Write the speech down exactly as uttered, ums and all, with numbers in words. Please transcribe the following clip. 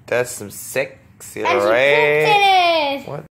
That's some sexy, And right? she pooped in it. What?